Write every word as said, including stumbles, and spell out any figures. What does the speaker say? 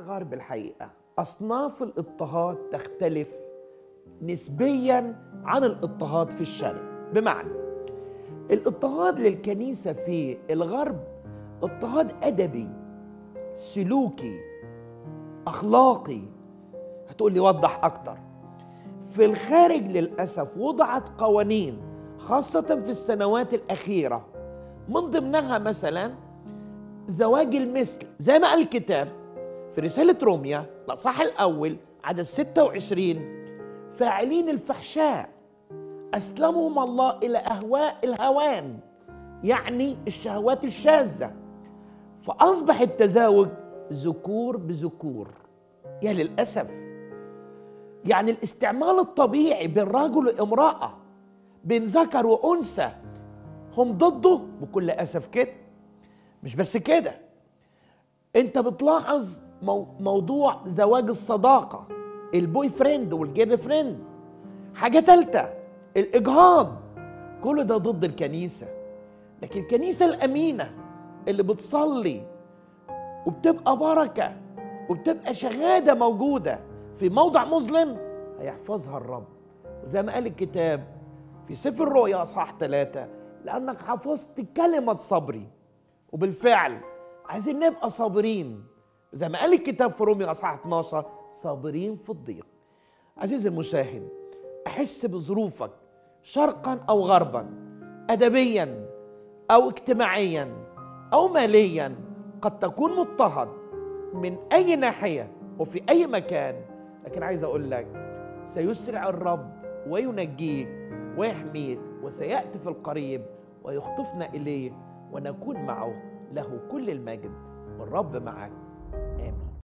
الغرب الحقيقة أصناف الاضطهاد تختلف نسبياً عن الاضطهاد في الشرق. بمعنى الاضطهاد للكنيسة في الغرب اضطهاد أدبي سلوكي أخلاقي. هتقول لي وضح أكتر. في الخارج للأسف وضعت قوانين خاصة في السنوات الأخيرة، من ضمنها مثلا زواج المثل، زي ما قال الكتاب في رسالة روميا الأصحاح الأول عدد ستة وعشرين: فاعلين الفحشاء أسلمهم الله إلى أهواء الهوان، يعني الشهوات الشاذة، فأصبح التزاوج ذكور بذكور. يا للأسف، يعني الاستعمال الطبيعي بين رجل وامرأة، بين ذكر وأنثى، هم ضده بكل أسف كده. مش بس كده، انت بتلاحظ مو موضوع زواج الصداقة، البوي فريند والجيرل فريند. حاجة تالتة الإجهاض، كل ده ضد الكنيسة. لكن الكنيسة الأمينة اللي بتصلي وبتبقى بركة وبتبقى شهادة موجودة في موضع مظلم هيحفظها الرب. وزي ما قال الكتاب في سفر الرؤيا أصحاح ثلاثة: لأنك حفظت كلمة صبري. وبالفعل عايزين نبقى صابرين، زي ما قال الكتاب في روميا أصحاح اثناشر: صابرين في الضيق. عزيزي المشاهد، أحس بظروفك شرقا أو غربا، أدبيا أو اجتماعيا أو ماليا، قد تكون مضطهد من أي ناحية وفي أي مكان، لكن عايز أقول لك سيسرع الرب وينجيك ويحميك، وسيأتي في القريب ويخطفنا إليه ونكون معه. له كل المجد والرب معك.